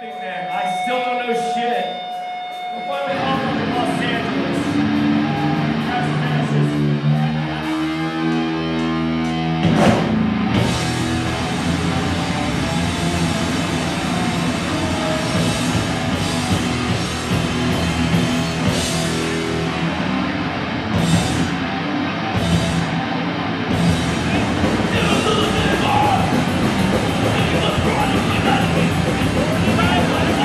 Big man, I still don't know shit. We're finally off to Los Angeles. That's finishes. Bye.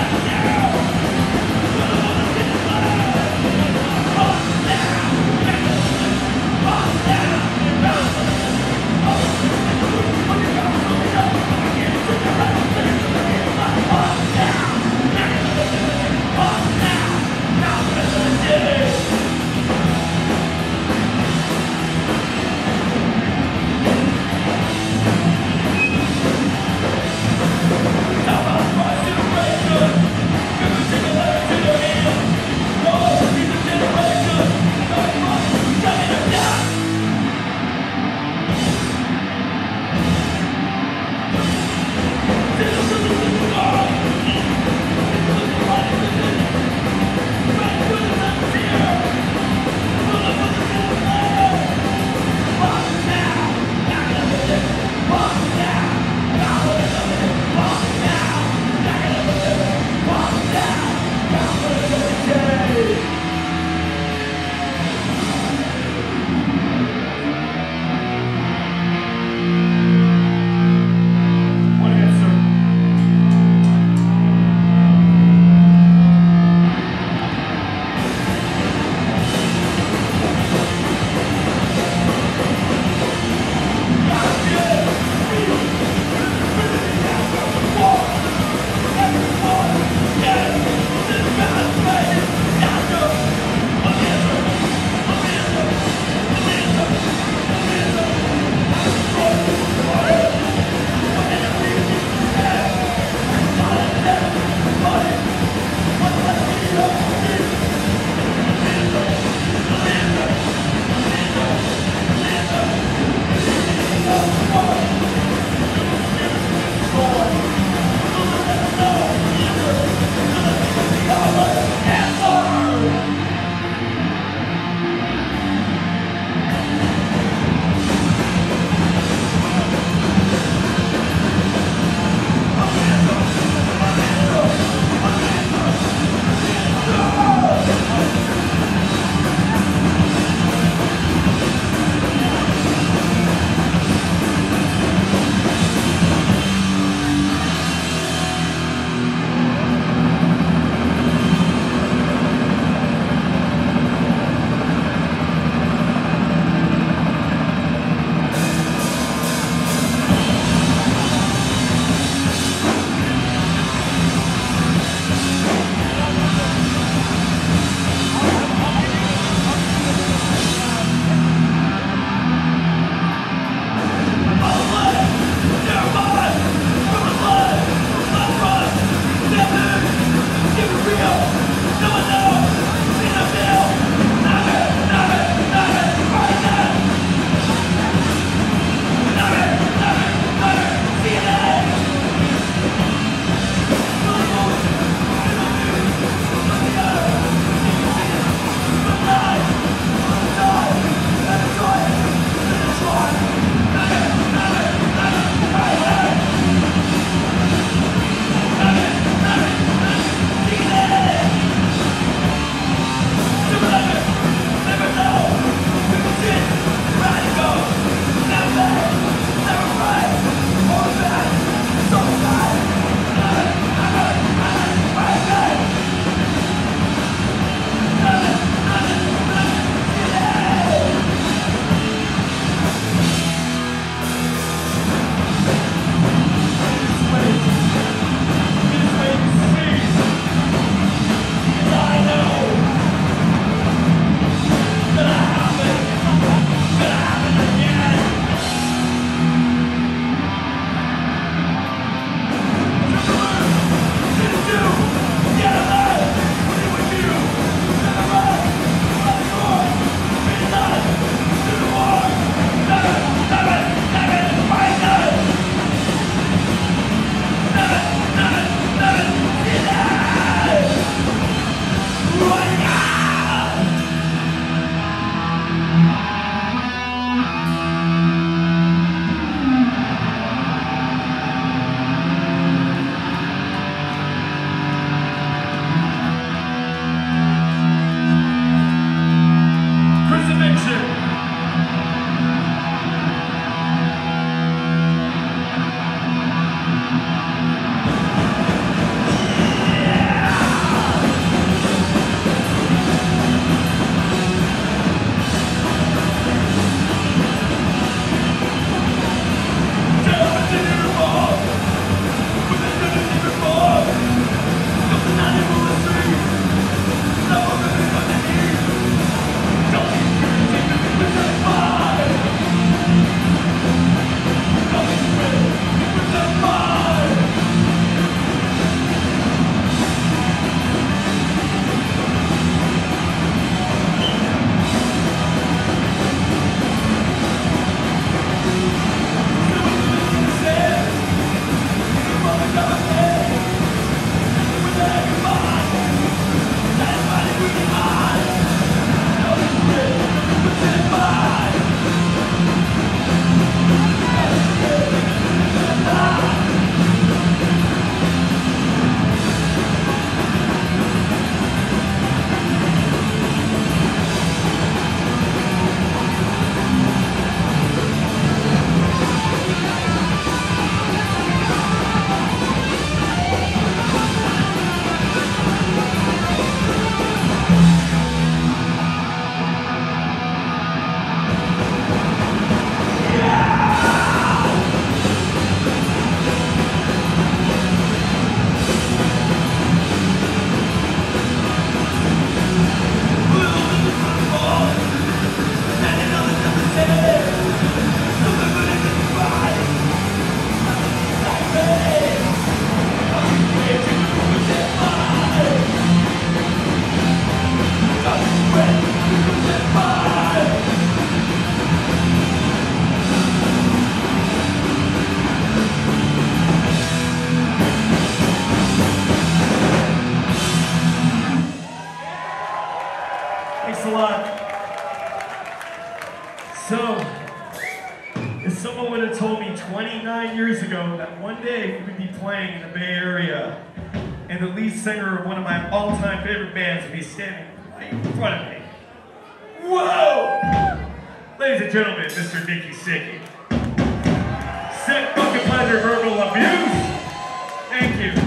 29 years ago that one day we would be playing in the Bay Area and the lead singer of one of my all-time favorite bands would be standing right in front of me. Whoa! Ladies and gentlemen, Mr. Nikki Sickie. Sick fucking pleasure verbal abuse. Thank you.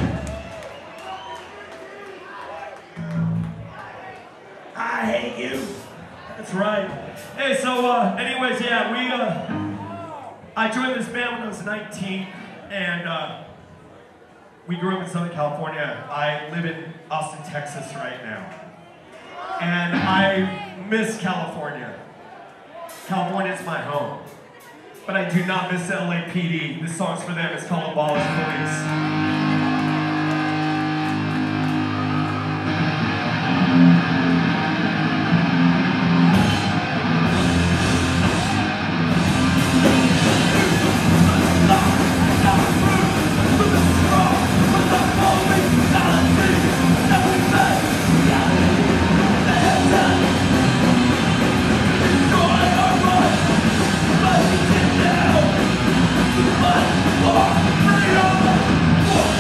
I hate you. That's right. Hey, so anyways, yeah, I joined this band when I was 19, and we grew up in Southern California. I live in Austin, Texas right now. And I miss California. California is my home. But I do not miss LAPD. This song's for them. It's called Abolish Police. Freedom!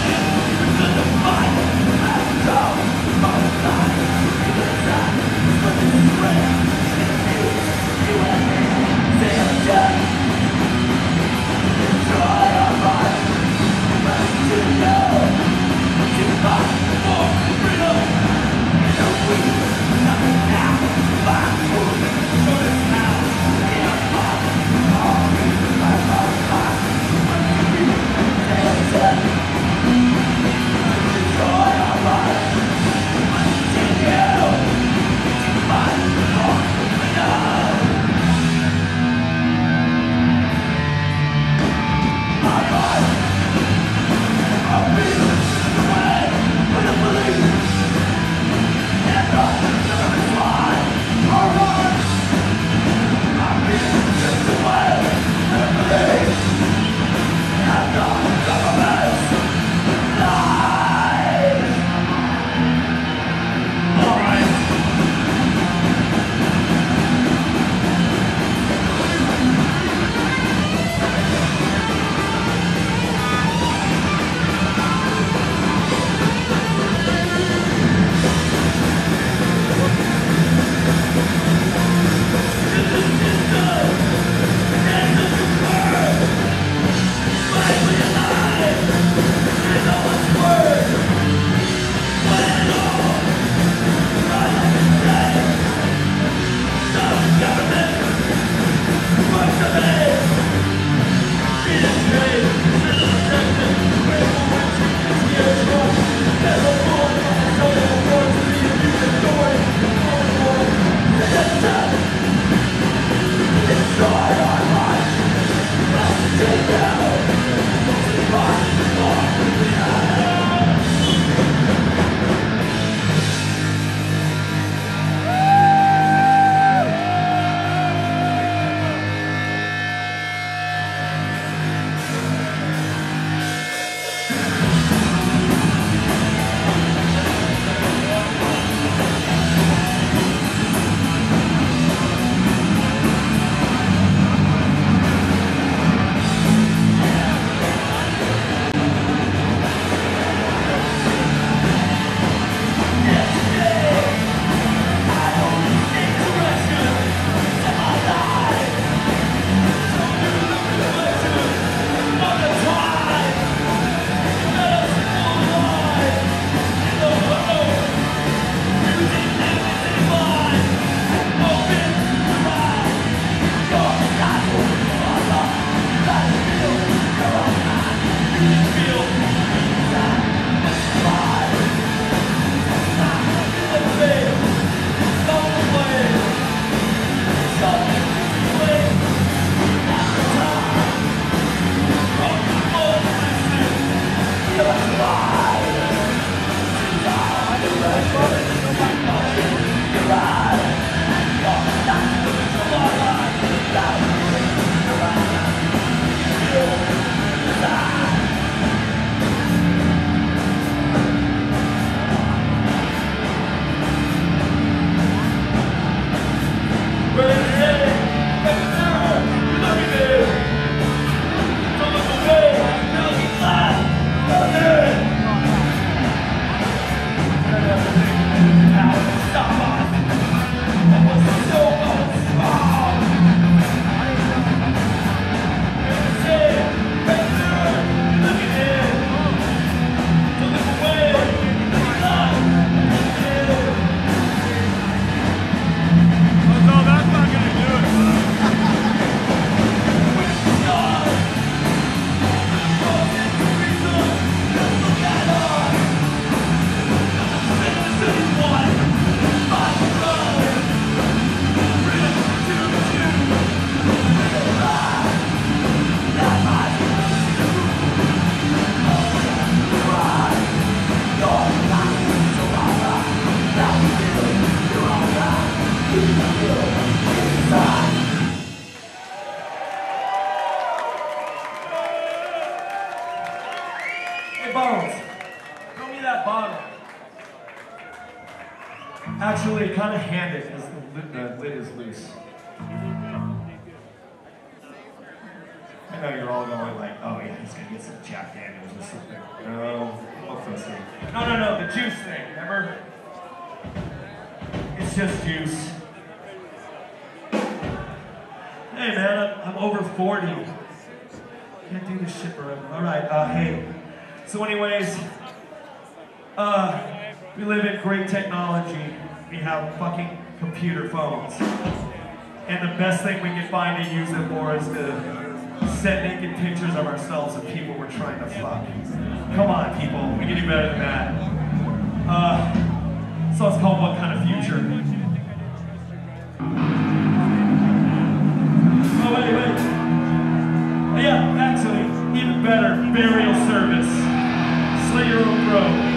bottle. Actually, kind of hand it because the lid is loose. I know you're all going like, oh yeah, he's gonna get some Jack Daniels or something. No, no, the juice thing, remember? It's just juice. Hey man, I'm over 40. Can't do this shit forever. All right, hey. So anyways, we live in great technology. We have fucking computer phones. And the best thing we can find to use them for is to send naked pictures of ourselves of people we're trying to fuck. Come on, people, we can do better than that. So it's called What Kind of Future? Oh, wait. Yeah, actually, even better, burial service. Slit your own throat.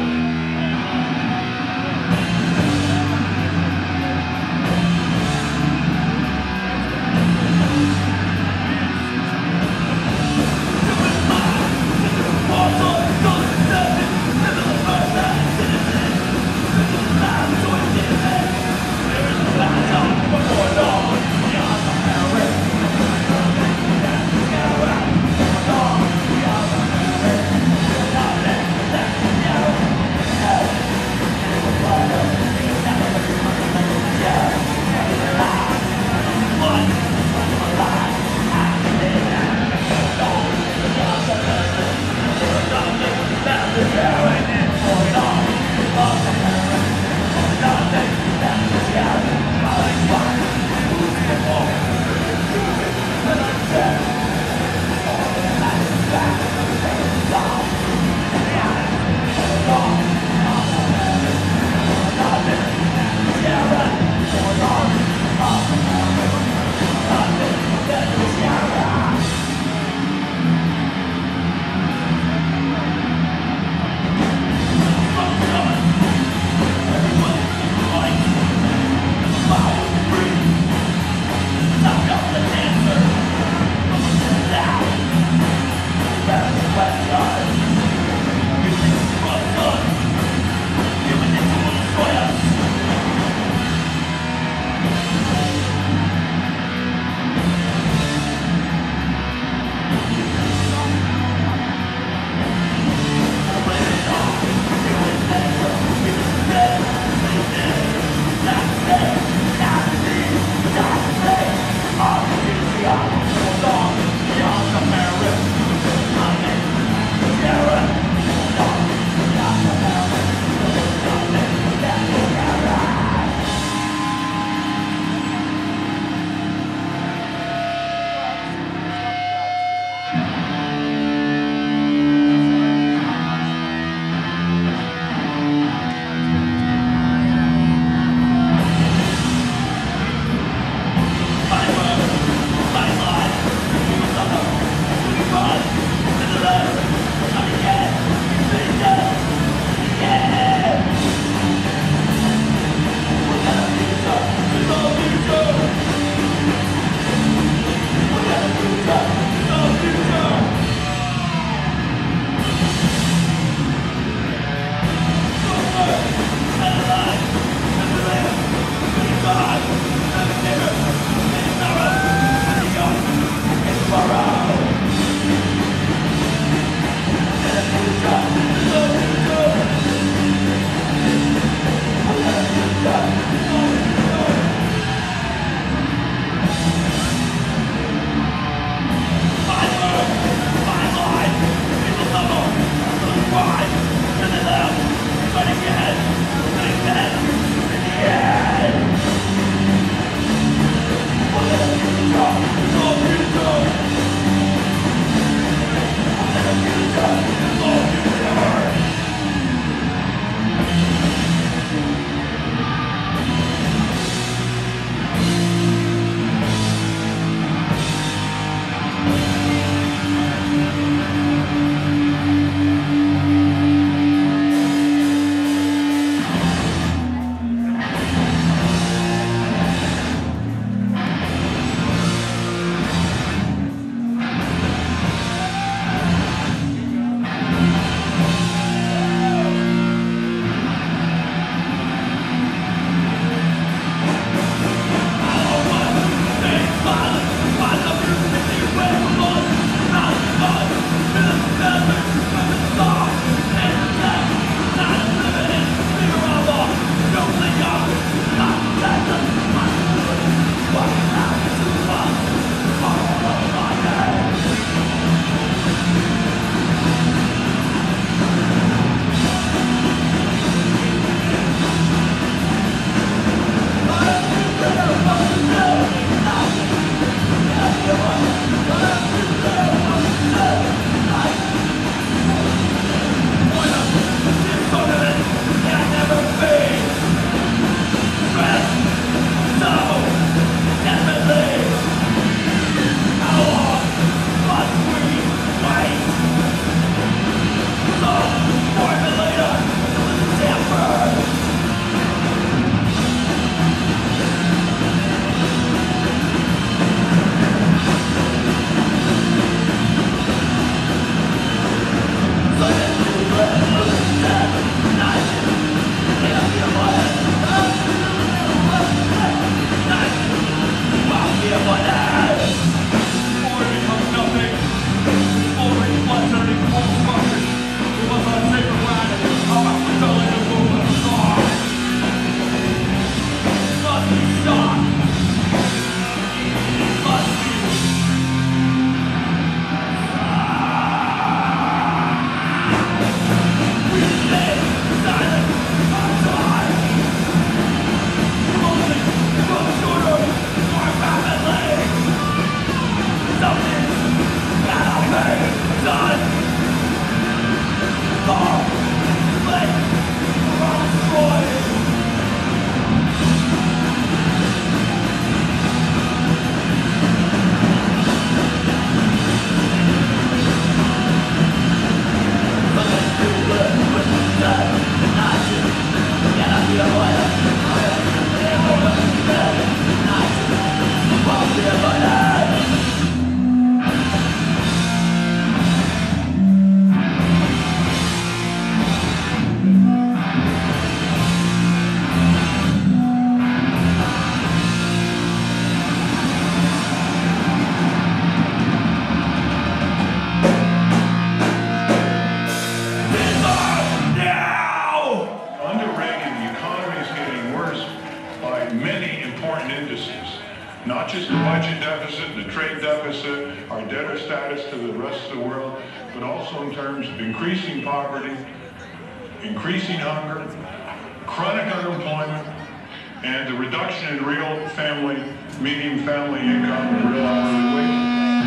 just the budget deficit, the trade deficit, our debtor status to the rest of the world, but also in terms of increasing poverty, increasing hunger, chronic unemployment, and the reduction in real family, median family income and real hourly wages.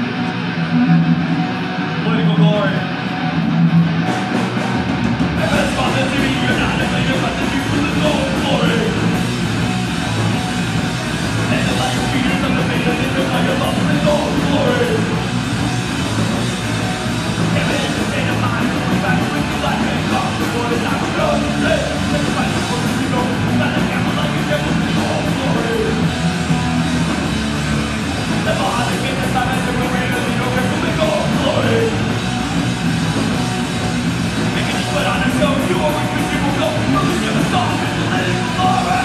Political glory. And that's why the TV you're not a leader, but the youth with no glory. And the life feeders of the vision in the light of love with no glory. And it is the state of mind, going back with the life and God, before the time of God. Let's fight for the people, not a camel like a devil with no glory. The behind the king, the time and the glory, and the no with no glory. Put on a show, you are with me, you will go, you will never stop, and you let it glory!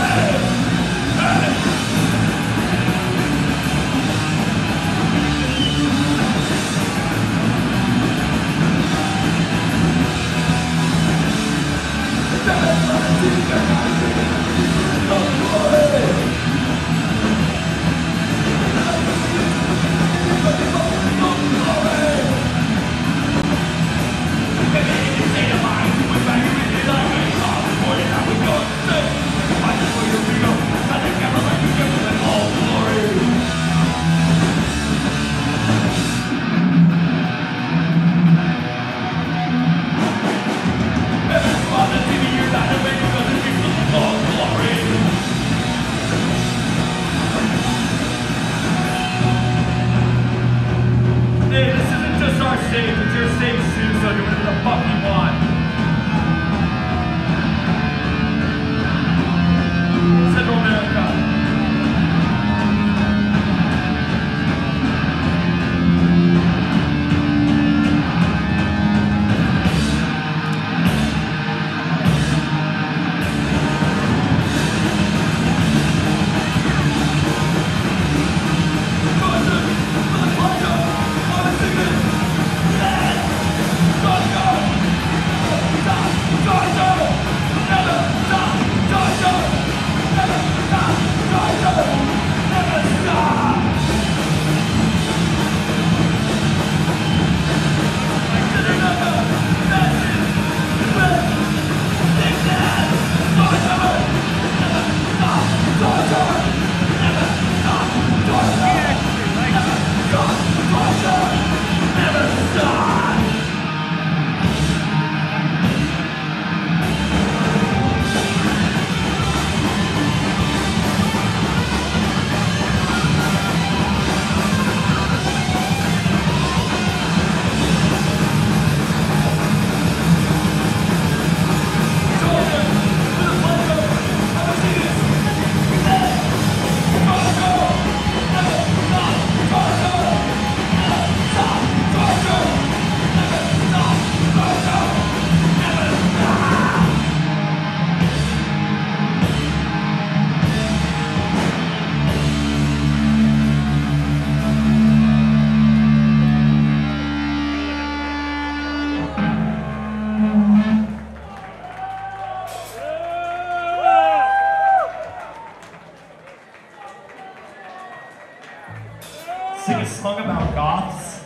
Sing a song about goths?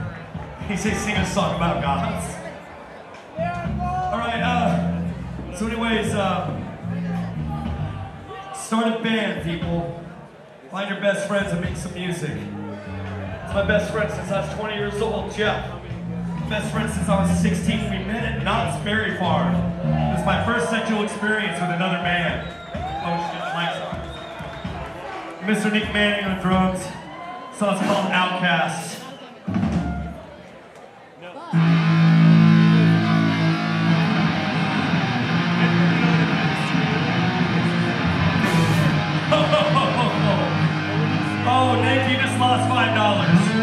He says sing a song about goths. Alright, so anyways, start a band, people. Find your best friends and make some music. It's my best friend since I was 20 years old, Jeff. Best friend since I was 16. We met at Knott's Berry Farm. It was my first sexual experience with another man. Oh shit, Mike's on. Mr. Nick Manning on drums. Song's called Outcast. Oh, Nick, you just lost $5.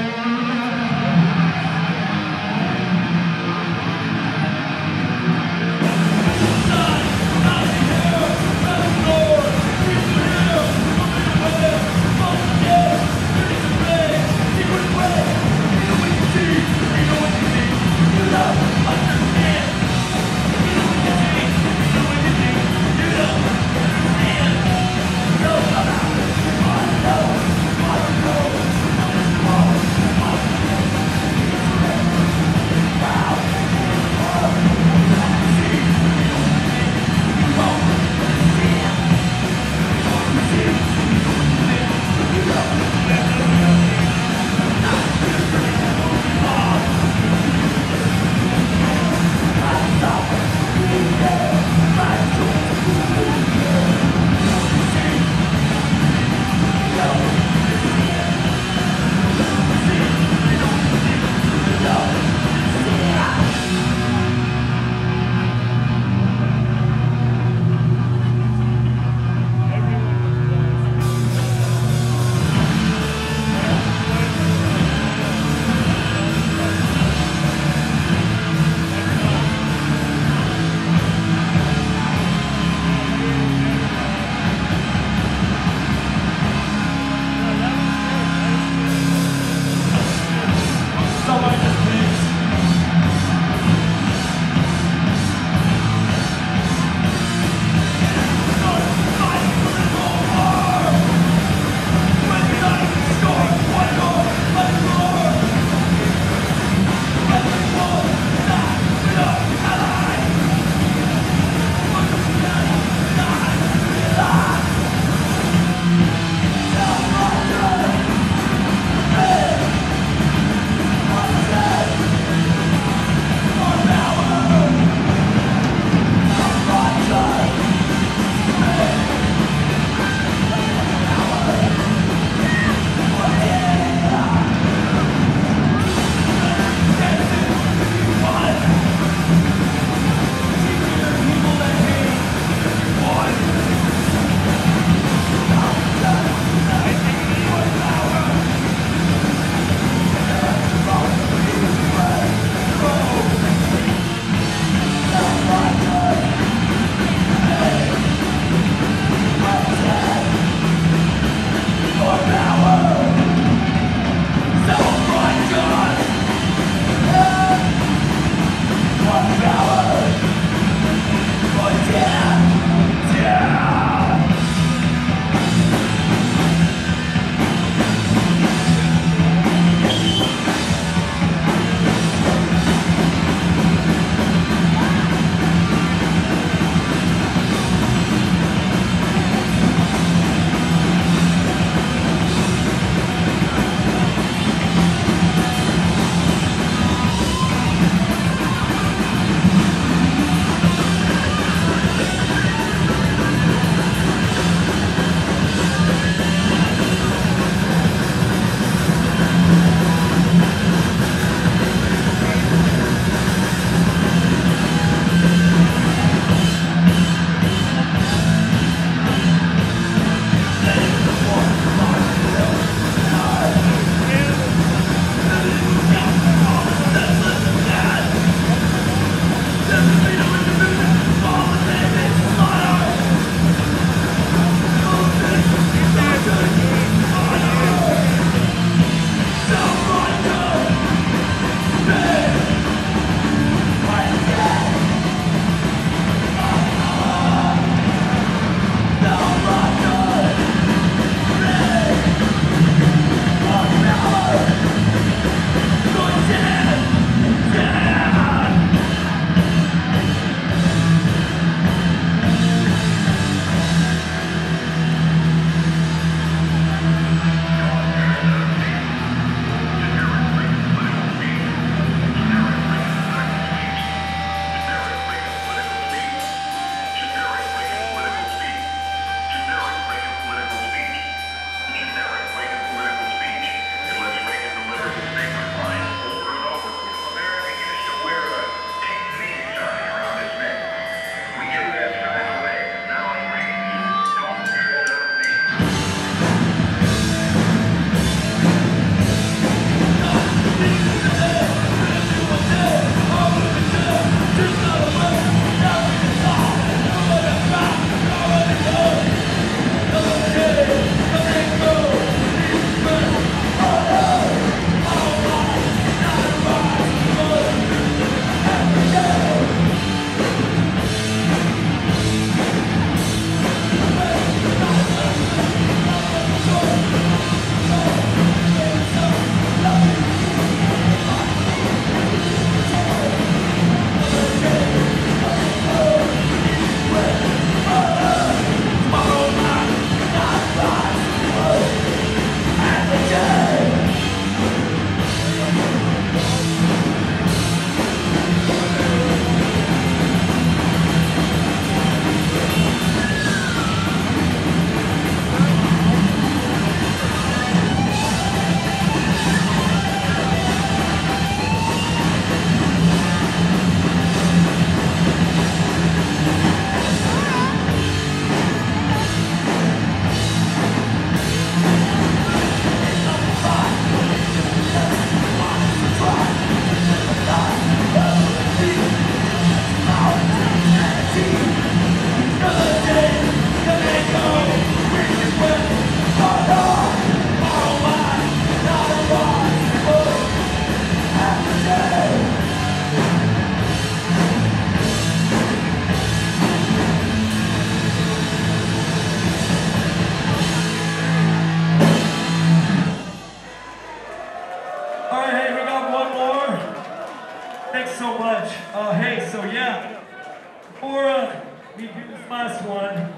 one.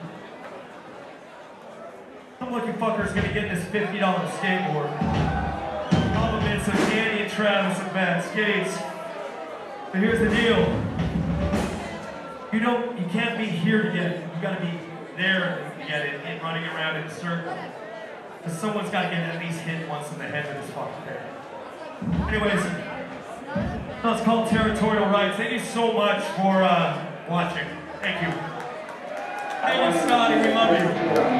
Some lucky fucker's gonna get this $50 skateboard. Compliments of Danny and Travis and Bad Skates. But here's the deal. You can't be here to get it. You gotta be there to get it and running around in a circle. Because someone's gotta get at least hit once in the head with this fucking thing. Anyways, that's called Territorial Rights. Thank you so much for watching. Thank you. Thank you, Scotty. We love you.